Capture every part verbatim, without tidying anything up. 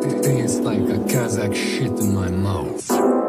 It's like a Kazakh shit in my mouth.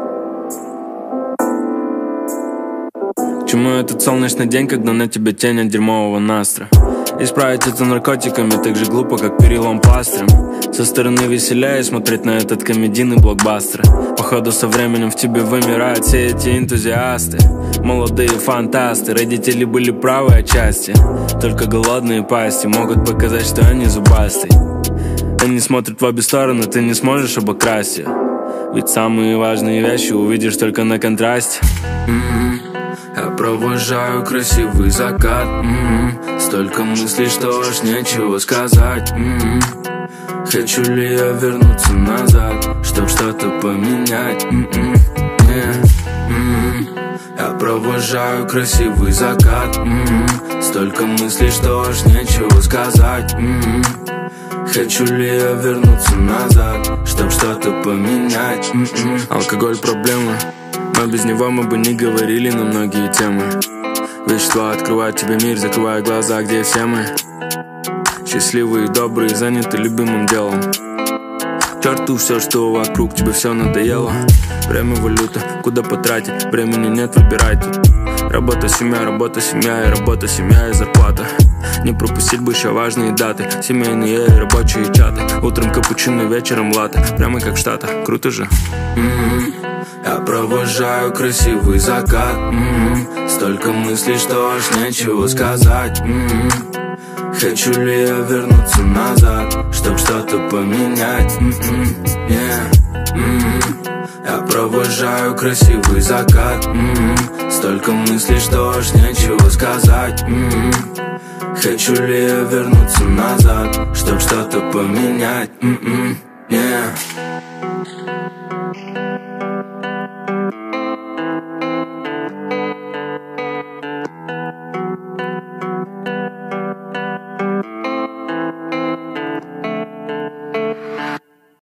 Чему этот солнечный день, когда на тебе тень от дерьмового настра? Исправить это наркотиками так же глупо, как перелом пластырем. Со стороны веселее смотреть на этот комедийный блокбастер. Походу со временем в тебе вымирают все эти энтузиасты. Молодые фантасты, родители были правы отчасти. Только голодные пасти могут показать, что они зубастые. Они смотрят в обе стороны, ты не сможешь обокрасть ее. Ведь самые важные вещи увидишь только на контрасте. м-м-м. Я провожаю красивый закат, м-м-м. Столько мыслей, что аж нечего сказать, м-м-м. Хочу ли я вернуться назад, чтоб что-то поменять, м-м-м. Не, м-м-м. Я провожаю красивый закат, м-м-м. Столько мыслей, что аж нечего сказать, м-м-м. Хочу ли я вернуться назад, чтоб что-то поменять, м-м-м. Алкоголь проблема, но без него мы бы не говорили на многие темы. Вещества открывают тебе мир, закрывая глаза, где все мы. Счастливые, добрые, заняты любимым делом. К черту все, что вокруг, тебе все надоело. Время валюта, куда потратить, времени нет, выбирай тут. Работа, семья, работа, семья, и работа, семья, и зарплата. Не пропустить бы еще важные даты, семейные и рабочие чаты. Утром капучино, вечером латте, прямо как в Штатах, круто же. м-м-м. Я провожаю красивый закат, м-м-м. Столько мыслей, что аж нечего сказать, м-м-м. Хочу ли я вернуться назад, чтоб что-то поменять, м-м-м. Yeah. м-м-м. Я провожаю красивый закат, м-м-м. Столько мыслей, что аж нечего сказать, м-м-м. Хочу ли я вернуться назад, чтоб что-то поменять, м-м-м. Yeah.